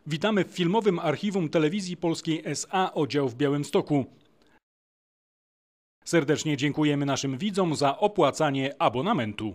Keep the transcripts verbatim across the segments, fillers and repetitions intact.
Witamy w Filmowym Archiwum Telewizji Polskiej S A oddział w Białymstoku. Serdecznie dziękujemy naszym widzom za opłacanie abonamentu.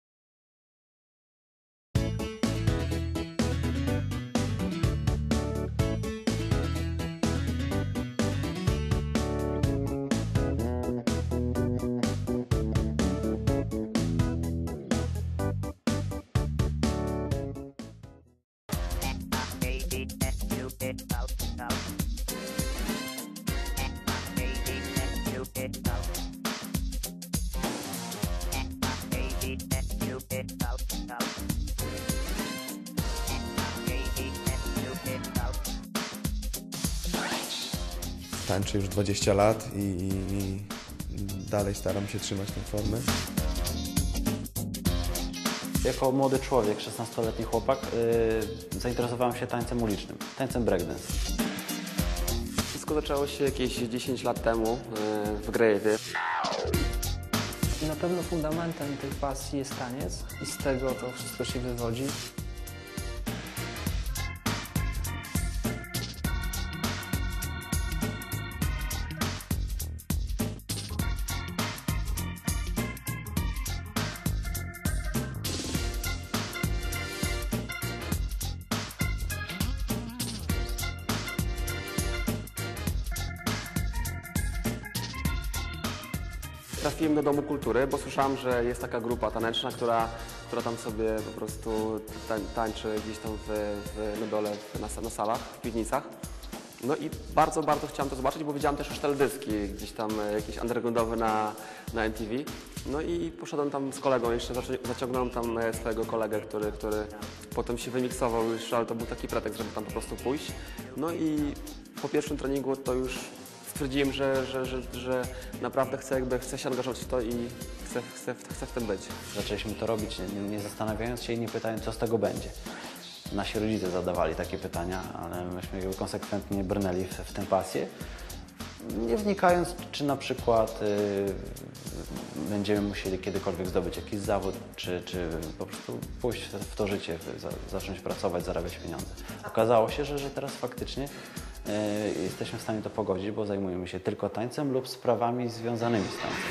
Tańczę już dwadzieścia lat i, i dalej staram się trzymać tę formę. Jako młody człowiek, szesnastoletni chłopak, yy, zainteresowałem się tańcem ulicznym, tańcem breakdance. Wszystko zaczęło się jakieś dziesięć lat temu yy, w Gräjewie. Na pewno fundamentem tej pasji jest taniec i z tego to wszystko się wywodzi. Trafiłem do Domu Kultury, bo słyszałem, że jest taka grupa taneczna, która, która tam sobie po prostu tań, tańczy gdzieś tam w, w, na dole, w, na, na salach, w piwnicach. No i bardzo, bardzo chciałem to zobaczyć, bo widziałem też już teledyski gdzieś tam jakieś undergroundowe na, na M T V. No i poszedłem tam z kolegą, jeszcze zaciągnąłem tam swojego kolegę, który, który potem się wymiksował już, ale to był taki pretekst, żeby tam po prostu pójść. No i po pierwszym treningu to już stwierdziłem, że, że, że, że naprawdę chcę, jakby chcę się angażować w to i chcę, chcę, chcę w tym być. Zaczęliśmy to robić, nie, nie zastanawiając się i nie pytając, co z tego będzie. Nasi rodzice zadawali takie pytania, ale myśmy jakby konsekwentnie brnęli w, w tę pasję, nie wnikając, czy na przykład y, będziemy musieli kiedykolwiek zdobyć jakiś zawód, czy, czy po prostu pójść w to życie, za, zacząć pracować, zarabiać pieniądze. Okazało się, że, że teraz faktycznie y, jesteśmy w stanie to pogodzić, bo zajmujemy się tylko tańcem lub sprawami związanymi z tańcem.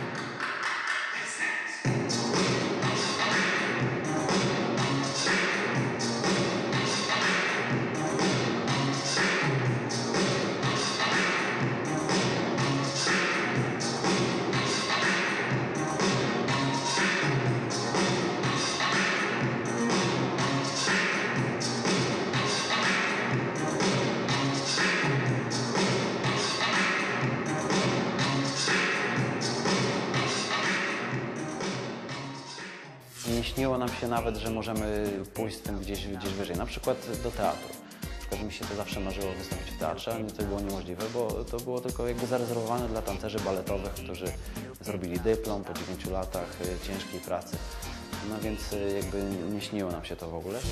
Nie śniło nam się nawet, że możemy pójść z tym gdzieś, gdzieś wyżej, na przykład do teatru. Na przykład mi się to zawsze marzyło wystąpić w teatrze, ale to było niemożliwe, bo to było tylko jakby zarezerwowane dla tancerzy baletowych, którzy zrobili dyplom po dziewięciu latach ciężkiej pracy. No więc jakby nie śniło nam się to w ogóle.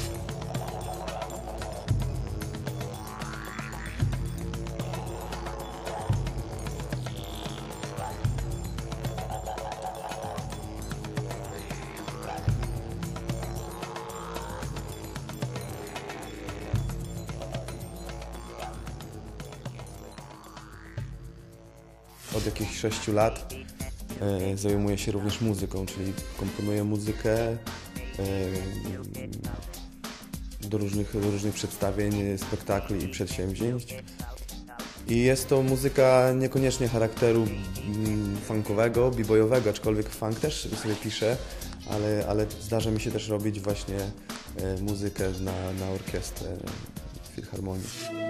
Od jakichś sześciu lat e, zajmuję się również muzyką, czyli komponuję muzykę e, do, różnych, do różnych przedstawień, spektakli i przedsięwzięć. I jest to muzyka niekoniecznie charakteru funkowego, b-boyowego, aczkolwiek funk też sobie piszę, ale, ale zdarza mi się też robić właśnie e, muzykę na, na orkiestrę w filharmonii.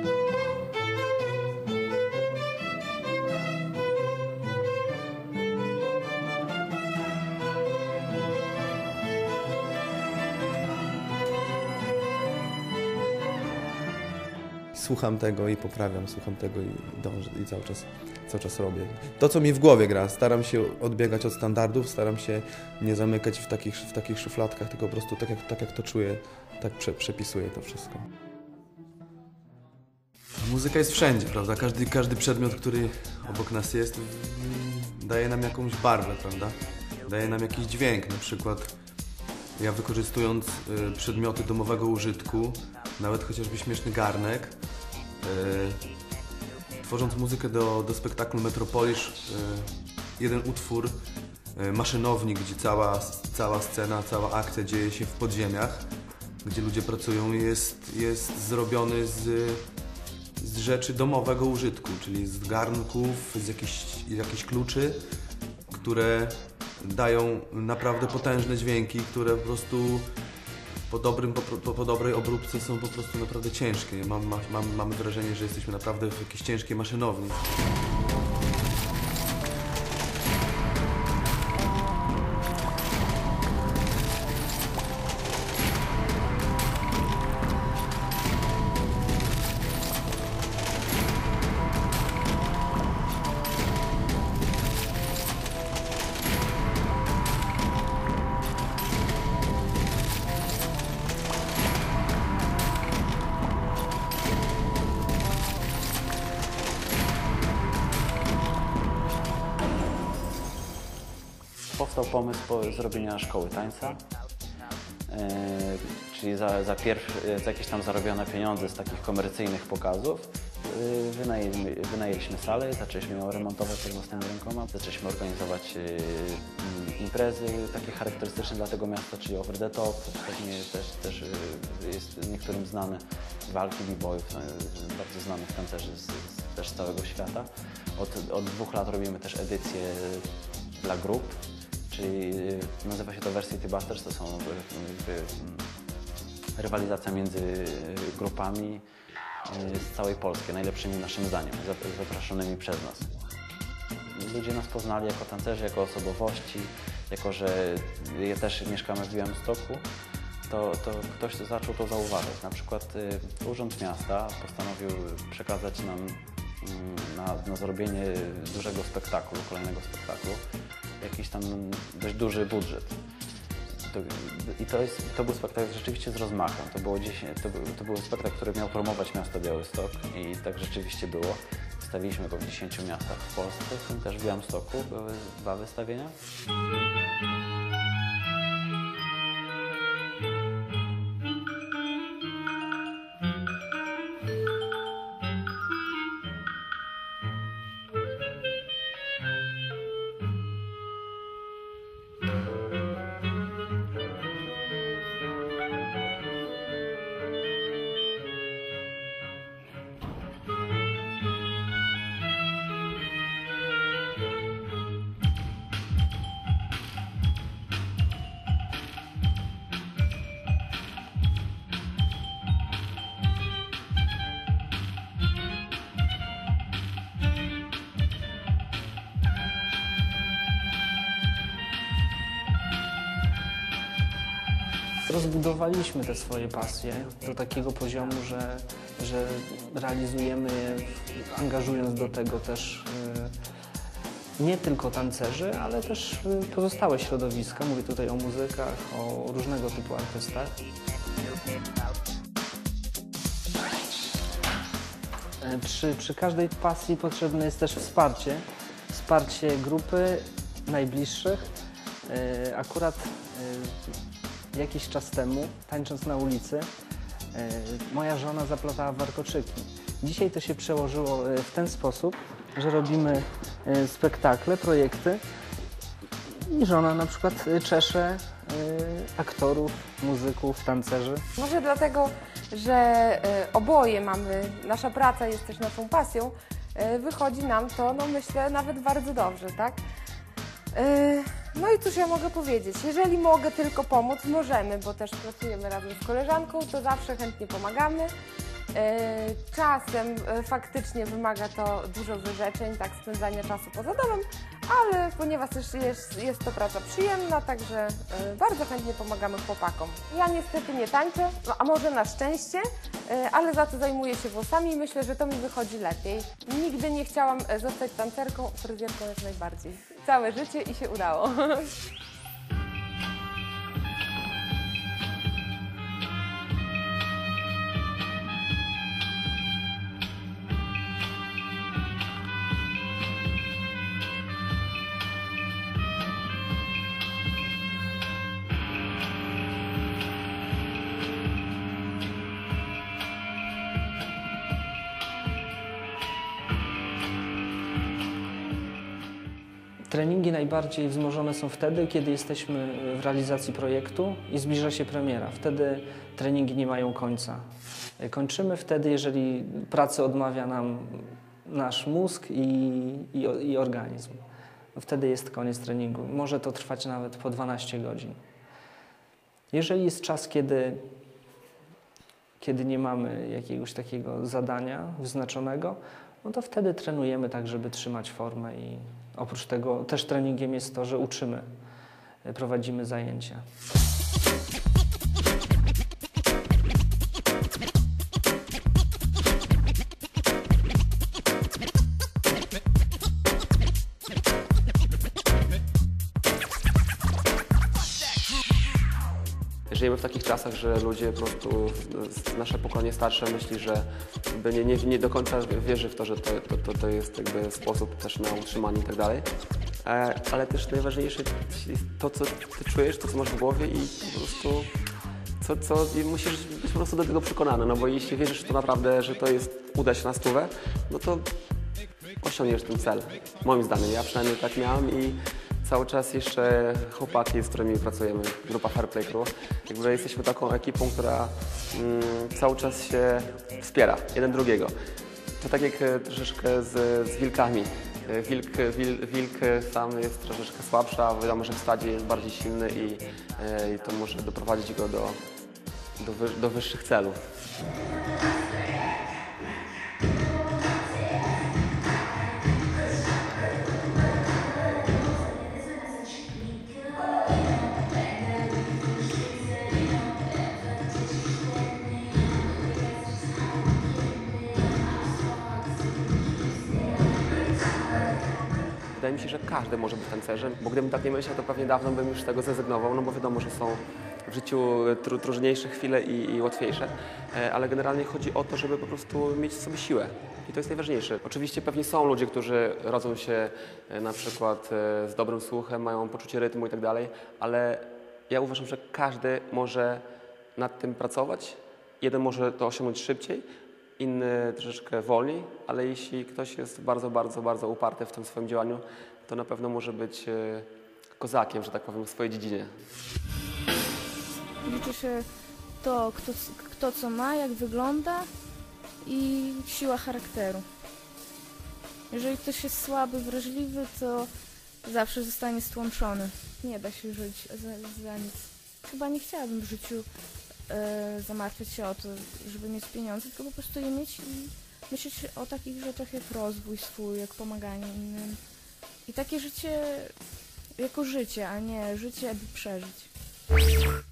Słucham tego i poprawiam, słucham tego i dążę i cały czas, cały czas robię. To, co mi w głowie gra, staram się odbiegać od standardów, staram się nie zamykać w takich, w takich szufladkach, tylko po prostu tak jak, tak jak to czuję, tak prze, przepisuję to wszystko. Muzyka jest wszędzie, prawda? Każdy, każdy przedmiot, który obok nas jest, daje nam jakąś barwę, prawda? Daje nam jakiś dźwięk, na przykład ja wykorzystując przedmioty domowego użytku, nawet chociażby Śmieszny Garnek. Yy, tworząc muzykę do, do spektaklu Metropolisz, yy, jeden utwór, yy, Maszynownik, gdzie cała, cała scena, cała akcja dzieje się w podziemiach, gdzie ludzie pracują, jest, jest zrobiony z, z rzeczy domowego użytku, czyli z garnków, z jakichś, jakichś kluczy, które dają naprawdę potężne dźwięki, które po prostu po, dobrym, po, po, po dobrej obróbce są po prostu naprawdę ciężkie. Mam, mam, mamy wrażenie, że jesteśmy naprawdę w jakiejś ciężkiej maszynowni. Powstał pomysł po zrobienia szkoły tańca, yy, czyli za, za, pierwszy, za jakieś tam zarobione pieniądze z takich komercyjnych pokazów yy, wynajęliśmy, wynajęliśmy salę, zaczęliśmy ją remontować tak własnymi rękoma, zaczęliśmy organizować yy, imprezy takie charakterystyczne dla tego miasta, czyli Over the Top, pewnie też, też yy, jest niektórym znane, walki b-boyów, yy, bardzo znanych tancerzy z, z też z całego świata. Od, od dwóch lat robimy też edycje dla grup, czyli nazywa się to Varsity Busters, to są jakby rywalizacja między grupami z całej Polski, najlepszymi naszym zdaniem, zaproszonymi przez nas. Ludzie nas poznali jako tancerzy, jako osobowości, jako że ja też mieszkamy w Białymstoku, to, to ktoś zaczął to zauważać. Na przykład Urząd Miasta postanowił przekazać nam na, na zrobienie dużego spektaklu, kolejnego spektaklu, jakiś tam dość duży budżet. To, I to, jest, to był spektakl rzeczywiście z rozmachem. To, było dziesięć, to, był, to był spektakl, który miał promować miasto Białystok i tak rzeczywiście było. Wystawiliśmy go w dziesięciu miastach w Polsce, w tym też w Białymstoku były dwa wystawienia. Rozbudowaliśmy te swoje pasje do takiego poziomu, że, że realizujemy je, angażując do tego też y, nie tylko tancerzy, ale też y, pozostałe środowiska. Mówię tutaj o muzykach, o różnego typu artystach. Y, przy, przy każdej pasji potrzebne jest też wsparcie. Wsparcie grupy najbliższych. Y, akurat y, Jakiś czas temu, tańcząc na ulicy, moja żona zaplatała warkoczyki. Dzisiaj to się przełożyło w ten sposób, że robimy spektakle, projekty i żona na przykład czesze aktorów, muzyków, tancerzy. Może dlatego, że oboje mamy, nasza praca jest też naszą pasją, wychodzi nam to, no myślę, nawet bardzo dobrze, tak? No i cóż ja mogę powiedzieć, jeżeli mogę tylko pomóc, możemy, bo też pracujemy razem z koleżanką, to zawsze chętnie pomagamy. Czasem faktycznie wymaga to dużo wyrzeczeń, tak, spędzania czasu poza domem, ale ponieważ też jest, jest to praca przyjemna, także bardzo chętnie pomagamy chłopakom. Ja niestety nie tańczę, no, a może na szczęście, ale za to zajmuję się włosami i myślę, że to mi wychodzi lepiej. Nigdy nie chciałam zostać tancerką, fryzjerką jak najbardziej. Całe życie i się udało. Treningi najbardziej wzmożone są wtedy, kiedy jesteśmy w realizacji projektu i zbliża się premiera. Wtedy treningi nie mają końca. Kończymy wtedy, jeżeli pracy odmawia nam nasz mózg i, i, i organizm. Wtedy jest koniec treningu. Może to trwać nawet po dwanaście godzin. Jeżeli jest czas, kiedy, kiedy nie mamy jakiegoś takiego zadania wyznaczonego, no to wtedy trenujemy tak, żeby trzymać formę i oprócz tego też treningiem jest to, że uczymy, prowadzimy zajęcia. Żyjemy w takich czasach, że ludzie po prostu, nasze pokolenie starsze myśli, że nie, nie, nie do końca wierzy w to, że to, to, to, to jest jakby sposób też na utrzymanie i tak dalej. Ale też najważniejsze jest to, co ty czujesz, to, co masz w głowie i po prostu co, co, i musisz być po prostu do tego przekonany, no bo jeśli wierzysz w to naprawdę, że to jest, uda się na stówę, no to osiągniesz ten cel. Moim zdaniem, ja przynajmniej tak miałem i cały czas jeszcze chłopaki, z którymi pracujemy, grupa Fair Play Crew, jakby jesteśmy taką ekipą, która mm, cały czas się wspiera jeden drugiego. To tak jak troszeczkę z, z wilkami. Wilk, wil, wilk sam jest troszeczkę słabszy, a wiadomo, że w stadzie jest bardziej silny i, i to może doprowadzić go do, do, wy, do wyższych celów. Wydaje mi się, że każdy może być tancerzem, bo gdybym tak nie myślał, to pewnie dawno bym już z tego zrezygnował, no bo wiadomo, że są w życiu tru, trudniejsze chwile i, i łatwiejsze, ale generalnie chodzi o to, żeby po prostu mieć w sobie siłę i to jest najważniejsze. Oczywiście pewnie są ludzie, którzy rodzą się na przykład z dobrym słuchem, mają poczucie rytmu i tak dalej, ale ja uważam, że każdy może nad tym pracować, jeden może to osiągnąć szybciej, inny troszeczkę wolniej, ale jeśli ktoś jest bardzo, bardzo, bardzo uparty w tym swoim działaniu, to na pewno może być kozakiem, że tak powiem, w swojej dziedzinie. Liczy się to, kto, kto co ma, jak wygląda i siła charakteru. Jeżeli ktoś jest słaby, wrażliwy, to zawsze zostanie stłamszony. Nie da się żyć za, za nic. Chyba nie chciałabym w życiu e, zamartwiać się o to, żeby mieć pieniądze, tylko po prostu je mieć i myśleć o takich rzeczach jak rozwój swój, jak pomaganie innym. I takie życie jako życie, a nie życie, aby przeżyć.